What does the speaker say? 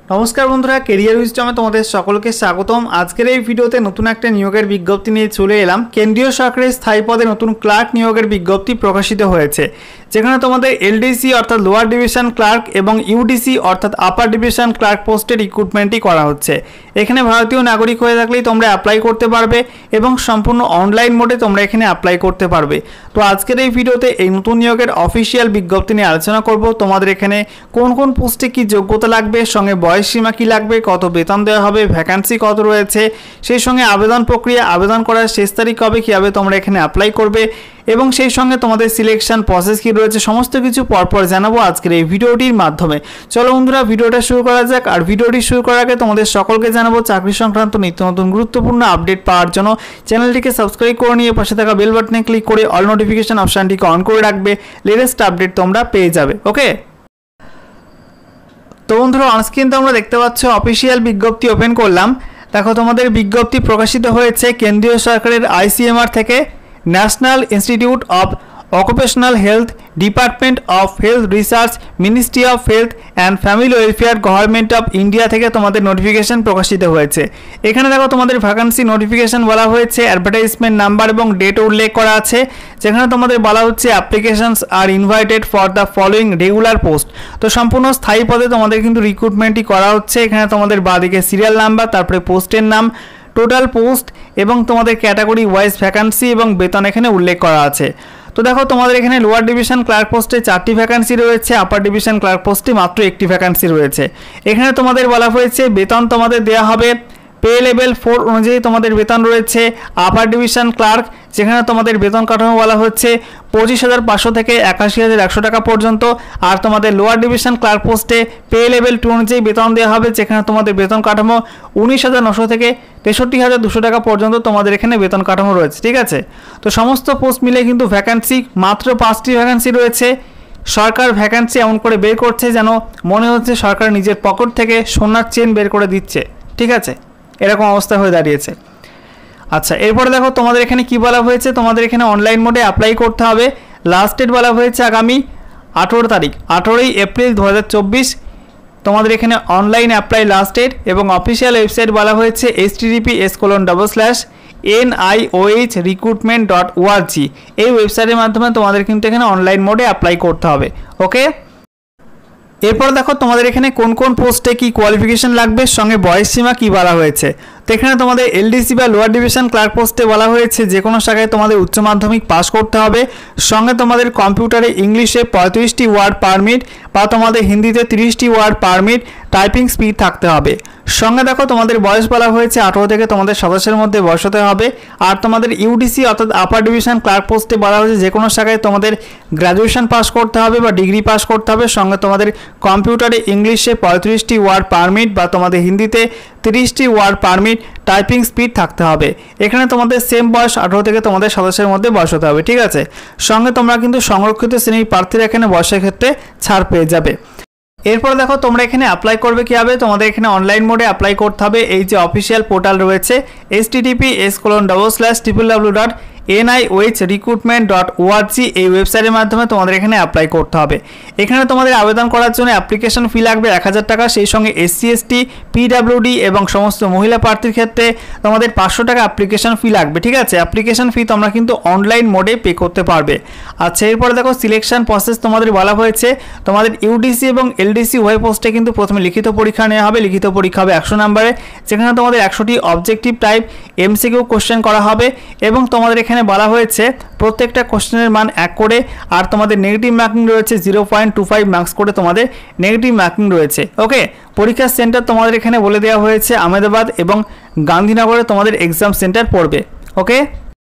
नमस्कार बंधुरा कैरियर उइजडमे तुम्हारे सकलके स्वागतम। आजकेर এই ভিডিওতে নতুন একটা নিয়োগের বিজ্ঞপ্তি নিয়ে চলে এলাম। কেন্দ্রীয় সরকারের স্থায়ী পদে নতুন ক্লার্ক নিয়োগের বিজ্ঞপ্তি প্রকাশিত হয়েছে, যেখানে তোমাদের এলডিসি অর্থাৎ লোয়ার ডিভিশন ক্লার্ক এবং ইউডিসি অর্থাৎ আপার ডিভিশন ক্লার্ক পোস্টে রিক্রুটমেন্টই করা হচ্ছে। এখানে ভারতীয় নাগরিক হয়ে থাকলেই তোমরা অ্যাপ্লাই করতে পারবে এবং সম্পূর্ণ অনলাইন মোডে তোমরা এখানে অ্যাপ্লাই করতে পারবে। তো আজকের এই ভিডিওতে এই নতুন নিয়োগের অফিসিয়াল বিজ্ঞপ্তি নিয়ে আলোচনা করব। তোমাদের এখানে কোন কোন পোস্টে কি যোগ্যতা লাগবে, সঙ্গে বয়স সীমা কি লাগবে, কত বেতন দেওয়া হবে, ভ্যাকান্সি কত রয়েছে, সেই সঙ্গে আবেদন প্রক্রিয়া, আবেদন করার শেষ তারিখ কবে, কীভাবে তোমরা এখানে অ্যাপ্লাই করবে এবং সেই সঙ্গে তোমাদের সিলেকশন প্রসেস কি রয়েছে, সমস্ত কিছু পরপর জানাবো আজকের এই ভিডিওটির মাধ্যমে। চলো বন্ধুরা ভিডিওটা শুরু করা যাক। আর ভিডিওটি শুরু করার আগে তোমাদের সকলকে জানাবো চাকরি সংক্রান্ত নিত্য নতুন গুরুত্বপূর্ণ আপডেট পাওয়ার জন্য চ্যানেলটিকে সাবস্ক্রাইব করে নিয়ে পাশে থাকা বেল বাটনে ক্লিক করে অল নোটিফিকেশন অপশানটিকে অন করে রাখবে। লেটেস্ট আপডেট তোমরা পেয়ে যাবে। ওকে, তো বন্ধুরা অনস্ক্রিন তোমরা দেখতে পাচ্ছ অফিসিয়াল বিজ্ঞপ্তি ওপেন করলাম। দেখো তোমাদের বিজ্ঞপ্তি প্রকাশিত হয়েছে কেন্দ্রীয় সরকারের আইসিএমআর থেকে, national institute of occupational health, department of health research, ministry of health and family welfare, government of India থেকে তোমাদের নোটিফিকেশন প্রকাশিত হয়েছে। এখানে দেখো তোমাদের ভ্যাকান্সি নোটিফিকেশন বলা হয়েছে, অ্যাডভার্টাইজমেন্ট নাম্বার এবং ডেট উল্লেখ করা আছে, যেখানে তোমাদের বলা হচ্ছে applications are invited for the following regular post. তো সম্পূর্ণ স্থায়ী পদে তোমাদের কিন্তু রিক্রুটমেন্টই করা হচ্ছে। এখানে তোমাদের বাঁদিকে সিরিয়াল নাম্বার, তারপরে পোস্টের নাম, টোটাল পোস্ট এবং তোমাদের ক্যাটাগরি ওয়াইজ ভ্যাকান্সি এবং বেতন এখানে উল্লেখ করা আছে। তো দেখো তোমাদের এখানে লোয়ার ডিভিশন ক্লার্ক পোস্টে 4টি ভ্যাকান্সি রয়েছে, আপার ডিভিশন ক্লার্ক পোস্টে মাত্র 1টি ভ্যাকান্সি রয়েছে। এখানে তোমাদের বলা হয়েছে বেতন তোমাদের দেওয়া হবে পে লেভেল 4 অনুযায়ী তোমাদের বেতন রয়েছে। আপার ডিভিশন ক্লার্ক যেখানে তোমাদের বেতন কাঠামো বলা হচ্ছে 25,500 থেকে 81,100 টাকা পর্যন্ত। আর তোমাদের লোয়ার ডিভিশন ক্লার্ক পোস্টে পে লেভেল 2 অনুযায়ী বেতন দেওয়া হবে, যেখানে তোমাদের বেতন কাঠামো 19,900 থেকে 63,200 টাকা পর্যন্ত তোমাদের এখানে বেতন কাঠামো রয়েছে। ঠিক আছে, তো সমস্ত পোস্ট মিলে কিন্তু ভ্যাকান্সি মাত্র 5টি ভ্যাকান্সি রয়েছে। সরকার ভ্যাকান্সি এমন করে বের করছে যেন মনে হচ্ছে সরকার নিজের পকেট থেকে সোনার চেন বের করে দিচ্ছে। ঠিক আছে, এরকম অবস্থা হয়ে দাঁড়িয়েছে। আচ্ছা, এরপরে দেখো তোমাদের এখানে কি বলা হয়েছে, তোমাদের এখানে অনলাইন মোডে অ্যাপ্লাই করতে হবে। লাস্ট ডেট বলা হয়েছে আগামী 18 তারিখ, 18ই এপ্রিল 2024 তোমাদের এখানে অনলাইন অ্যাপ্লাই লাস্ট ডেট। এবং অফিসিয়াল ওয়েবসাইট বলা হয়েছে https://niohrecruitment.org। এই ওয়েবসাইটের মাধ্যমে তোমাদের কিন্তু এখানে অনলাইন মোডে অ্যাপ্লাই করতে হবে। ওকে, এরপর দেখো তোমাদের এখানে কোন কোন পোস্টে কি কোয়ালিফিকেশন লাগবে, সঙ্গে বয়স সীমা কি বলা হয়েছে। তো এখানে তোমাদের এলডিসি বা লোয়ার ডিভিশন ক্লার্ক পোস্টে বলা হয়েছে যে কোনো শাখায় তোমাদের উচ্চ মাধ্যমিক পাস করতে হবে, সঙ্গে তোমাদের কম্পিউটারে ইংলিশে 35টি ওয়ার্ড পার মিনিট বা তোমাদের হিন্দিতে 30টি word per minute typing speed থাকতে হবে। সঙ্গে দেখো তোমাদের বয়স বলা হয়েছে 18 থেকে তোমাদের 27-এর মধ্যে বয়স হতে হবে। আর তোমাদের ইউডিসি অর্থাৎ আপার ডিভিশন ক্লার্ক পোস্টে বলা হয়েছে যে কোনো শাখায় তোমাদের গ্র্যাজুয়েশন পাস করতে হবে বা ডিগ্রি পাস করতে হবে, সঙ্গে তোমাদের কম্পিউটারে ইংলিশে 35টি ওয়ার্ড পার মিনিট বা তোমাদের হিন্দিতে 30টি word per minute typing speed থাকতে হবে। এখানে তোমাদের সেম বয়স 18 থেকে তোমাদের 27-এর মধ্যে বয়স হতে হবে। ঠিক আছে, সঙ্গে তোমরা কিন্তু সংরক্ষিত শ্রেণীর প্রার্থীরা এখানে বয়সের ক্ষেত্রে ছাড় পেয়ে যাবে। এরপর দেখো তোমরা এখানে অ্যাপ্লাই করবে কীভাবে, তোমাদের এখানে অনলাইন মোডে অ্যাপ্লাই করতে হবে। এই যে অফিসিয়াল পোর্টাল রয়েছে https://niohrecruitment.org, এই ওয়েবসাইটের মাধ্যমে তোমাদের এখানে অ্যাপ্লাই করতে হবে। এখানে তোমাদের আবেদন করার জন্য অ্যাপ্লিকেশন ফি লাগবে 1000 টাকা, সেই সঙ্গে SC ST PWD এবং সমস্ত মহিলা প্রার্থীর ক্ষেত্রে তোমাদের 500 টাকা অ্যাপ্লিকেশন ফি লাগবে। ঠিক আছে, অ্যাপ্লিকেশন ফি তোমরা কিন্তু অনলাইন মোডে পে করতে পারবে। আচ্ছা, এরপরে দেখো সিলেকশন প্রসেস তোমাদের বলা হয়েছে, তোমাদের ইউডিসি এবং এলডিসি উভয় পোস্টে কিন্তু প্রথমে লিখিত পরীক্ষা নেওয়া হবে। লিখিত পরীক্ষা হবে 100 নম্বরে, যেখানে তোমাদের 100টি অবজেক্টিভ টাইপ MCQ কোশ্চেন করা হবে এবং তোমাদের এখানে বলা হয়েছে প্রত্যেকটা কোশ্চেনের মান 1 করে। আর তোমাদের নেগেটিভ মার্কিং রয়েছে 0.25 মার্কস করে তোমাদের নেগেটিভ মার্কিং রয়েছে। ওকে, পরীক্ষার সেন্টার তোমাদের এখানে বলে দেওয়া হয়েছে আহমেদাবাদ এবং গান্ধীনগরে তোমাদের এক্সাম সেন্টার পড়বে। ওকে।